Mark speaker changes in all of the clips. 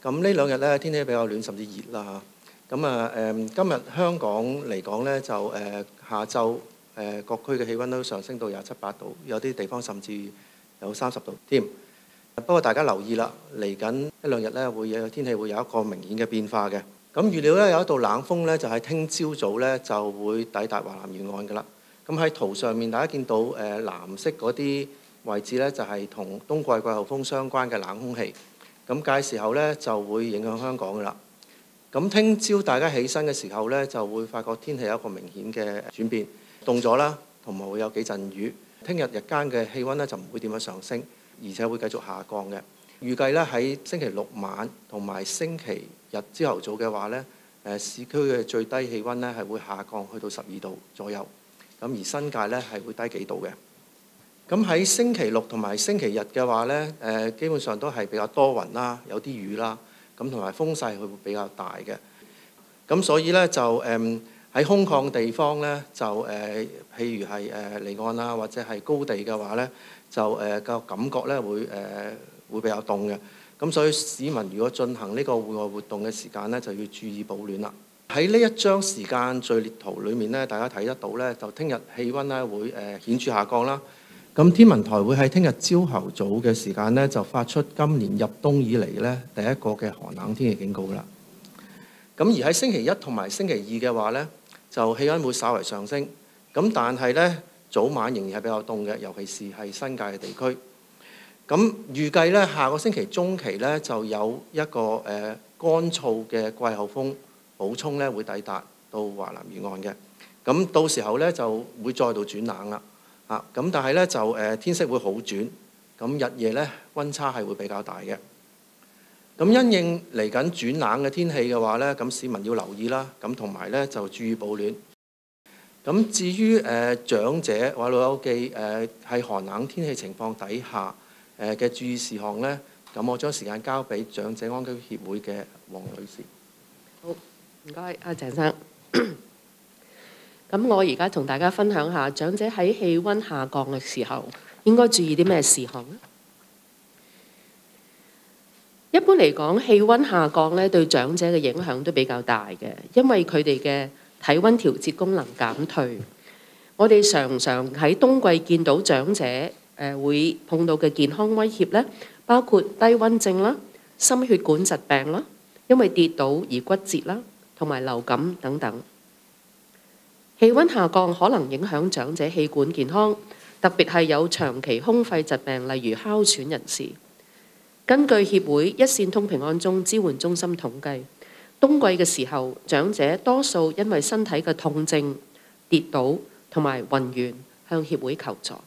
Speaker 1: 咁呢兩日咧天氣比較暖，甚至熱啦嚇。咁今日香港嚟講咧，就下晝各區嘅氣温都上升到27、8度，有啲地方甚至有30度添。不過大家留意啦，嚟緊一兩日咧天氣會有一個明顯嘅變化嘅。咁預料咧有一道冷鋒咧就喺聽朝早咧就會抵達華南沿岸㗎啦。咁喺圖上面大家見到藍色嗰啲位置咧就係同冬季季候風相關嘅冷空氣。咁屆時候咧就會影響香港㗎啦。咁聽朝大家起身嘅時候咧就會發覺天氣有一個明顯嘅轉變，凍咗啦，同埋會有幾陣雨。聽日日間嘅氣温咧就唔會點樣上升，而且會繼續下降嘅。預計咧喺星期六晚同埋星期日朝頭早嘅話咧，市區嘅最低氣温咧係會下降去到12度左右。咁而新界咧係會低幾度嘅。咁喺星期六同埋星期日嘅話咧，基本上都係比較多雲啦，有啲雨啦，咁同埋風勢佢會比較大嘅。咁所以咧就喺空曠地方咧，就譬如係離岸啦，或者係高地嘅話咧，就個感覺咧會比較凍嘅。咁所以市民如果進行呢個戶外活動嘅時間咧，就要注意保暖啦。喺呢一張時間序列圖裏面咧，大家睇得到咧，就聽日氣温咧會顯著下降啦。咁天文台會喺聽日朝頭早嘅時間咧，就發出今年入冬以嚟咧第一個嘅寒冷天氣警告啦。咁而喺星期一同埋星期二嘅話咧，就氣温會稍為上升。咁但係咧早晚仍然係比較凍嘅，尤其是係新界嘅地區。咁預計咧下個星期中期咧就有一個乾燥嘅季候風補充咧會抵達到華南沿岸嘅。咁到時候咧就會再度轉冷啦。咁但係咧就天色會好轉，咁日夜咧温差係會比較大嘅。咁因應嚟緊轉冷嘅天氣嘅話咧，咁市民要留意啦，咁同埋咧就注意保暖。咁至於長者或老友記喺寒冷天氣情況底下嘅注意事項咧，咁我將時間交俾長者安居協會嘅黃女士。
Speaker 2: 好，唔該，阿鄭生。咁我而家同大家分享下長者喺氣温下降嘅時候應該注意啲咩事項呢？一般嚟講，氣温下降咧對長者嘅影響都比較大嘅，因為佢哋嘅體温調節功能減退。我哋常常喺冬季見到長者會碰到嘅健康威脅咧，包括低温症啦、心血管疾病啦，因為跌倒而骨折啦，同埋流感等等。氣温下降可能影響長者氣管健康，特別係有長期胸肺疾病，例如哮喘人士。根據協會一線通平安鐘支援中心統計，冬季嘅時候，長者多數因為身體嘅痛症、跌倒同埋暈眩向協會求助。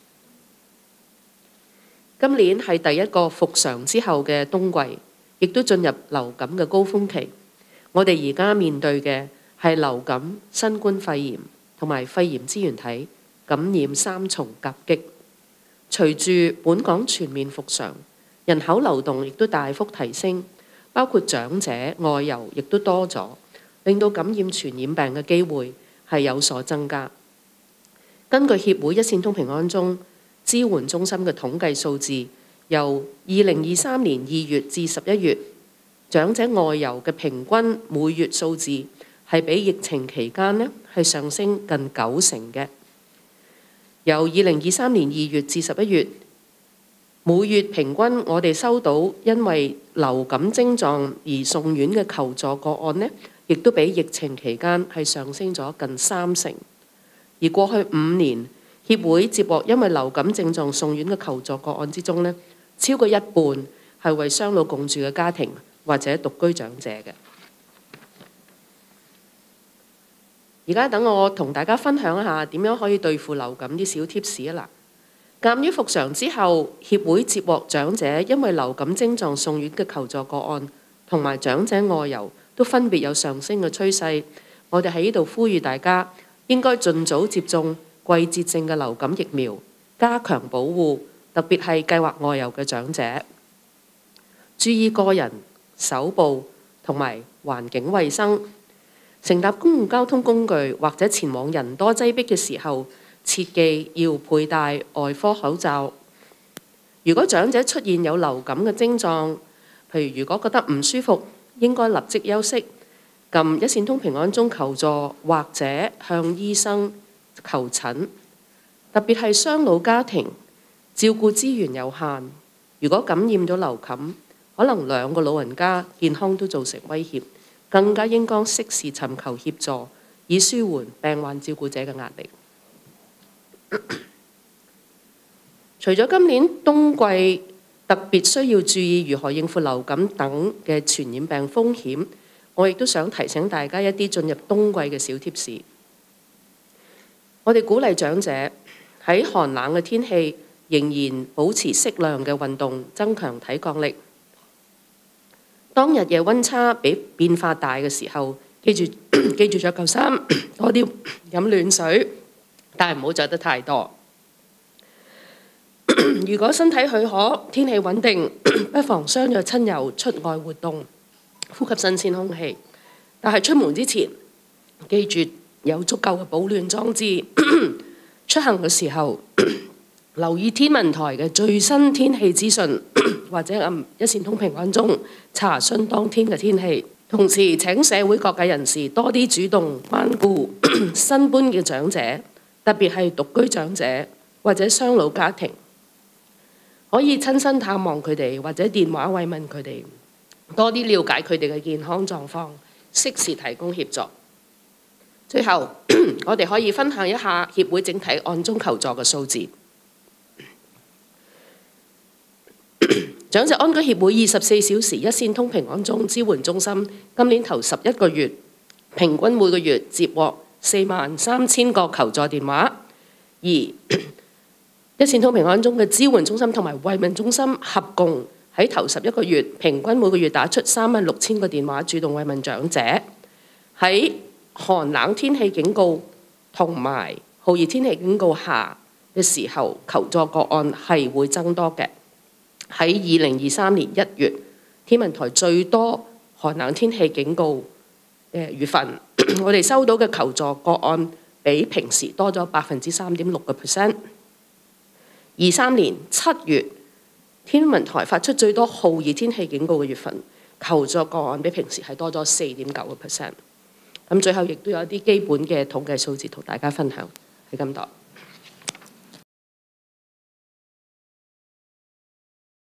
Speaker 2: 今年係第一個復常之後嘅冬季，亦都進入流感嘅高峰期。我哋而家面對嘅係流感、新冠肺炎同埋肺炎支原體感染三重夾擊。隨住本港全面復常，人口流動亦都大幅提升，包括長者外遊亦都多咗，令到感染傳染病嘅機會係有所增加。根據協會一線通平安鐘支援中心嘅統計數字，由2023年2月至11月，長者外遊嘅平均每月數字係比疫情期間呢係上升近90%嘅。由2023年2月至11月，每月平均我哋收到因為流感症狀而送院嘅求助個案呢，亦都比疫情期間係上升咗近30%。而過去5年，協會接獲因為流感症狀送院嘅求助個案之中呢，超過一半係為雙老共住嘅家庭或者獨居長者嘅。而家等我同大家分享一下點樣可以對付流感啲小貼士啊！嗱，鑑於復常之後，協會接獲長者因為流感症狀送院嘅求助個案，同埋長者外遊都分別有上升嘅趨勢。我哋喺呢度呼籲大家應該盡早接種季節性嘅流感疫苗，加強保護，特別係計劃外遊嘅長者。注意個人、手部同埋環境衛生。乘搭公共交通工具或者前往人多擠迫嘅時候，切記要佩戴外科口罩。如果長者出現有流感嘅症狀， 譬如如果覺得唔舒服，應該立即休息，撳一線通平安鐘求助，或者向醫生求診。特別係雙老家庭，照顧資源有限，如果感染咗流感，可能2個老人家健康都造成威脅，更加應該適時尋求協助，以舒緩病患照顧者嘅壓力。除咗今年冬季特別需要注意如何應付流感等嘅傳染病風險，我亦都想提醒大家一啲進入冬季嘅小貼士。我哋鼓勵長者喺寒冷嘅天氣仍然保持適量嘅運動，增強抵抗力。當日嘅溫差比變化大嘅時候，記住着夠衫，多啲飲暖水，但係唔好着得太多。如果身體許可，天氣穩定，不妨相約親友出外活動，呼吸新鮮空氣。但係出門之前，記住有足夠嘅保暖裝置。出行嘅時候，留意天文台嘅最新天氣資訊，或者按一線通平安鐘查詢當天嘅天氣。同時請社會各界人士多啲主動關顧新搬嘅長者，特別係獨居長者或者雙老家庭，可以親身探望佢哋，或者電話慰問佢哋，多啲了解佢哋嘅健康狀況，適時提供協助。最後，我哋可以分享一下協會整體按鐘求助嘅數字。長者安居協會24小時一線通平安鐘支援中心，今年頭11個月，平均每個月接獲43000個求助電話，而一線通平安鐘嘅支援中心同埋慰問中心合共喺頭11個月，平均每個月打出36000個電話，主動慰問長者。喺寒冷天氣警告同埋酷熱天氣警告下嘅時候，求助個案係會增多嘅。喺2023年1月，天文台最多寒冷天氣警告嘅月份，我哋收到嘅求助個案比平時多咗3.6%。23年7月，天文台發出最多酷熱天氣警告嘅月份，求助個案比平時係多咗4.9%。咁最後亦都有一啲基本嘅統計數字同大家分享，係咁多。